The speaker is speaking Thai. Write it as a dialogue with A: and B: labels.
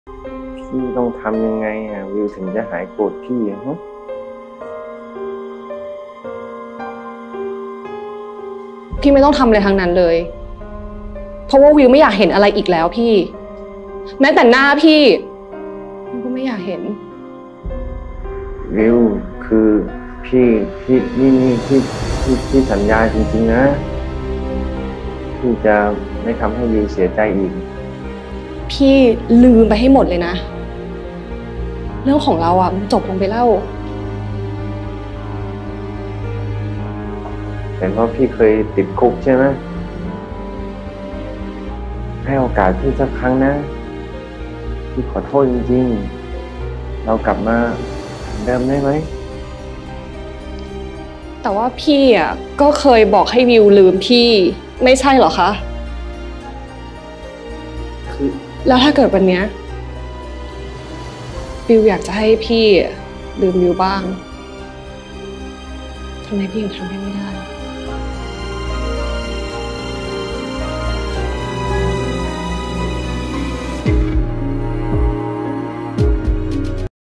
A: พี่ต้องทำยังไงวิวถึงจะหายโกรธพี่ฮะ
B: พี่ไม่ต้องทำอะไรทั้งนั้นเลยเพราะว่าวิวไม่อยากเห็นอะไรอีกแล้วพี่แม้แต่หน้าพี่วิวก็ไม่อยากเห็น
A: วิวคือพี่นี่พี่สัญญาจริงๆนะพี่จะไม่ทำให้วิวเสียใจอีก
B: พี่ลืมไปให้หมดเลยนะเรื่องของเรามันจบลงไปแล้ว
A: แต่เพราะพี่เคยติดคุกใช่ไหมให้โอกาสพี่สักครั้งนะพี่ขอโทษจริงๆเรากลับมาเดิมได้ไหม
B: แต่ว่าพี่ก็เคยบอกให้วิวลืมพี่ไม่ใช่เหรอคะแล้วถ้าเกิดวันเนี้ยวิวอยากจะให้พี่ลืมวิวบ้างทำไมพี่ยังทำให้ไม่ได้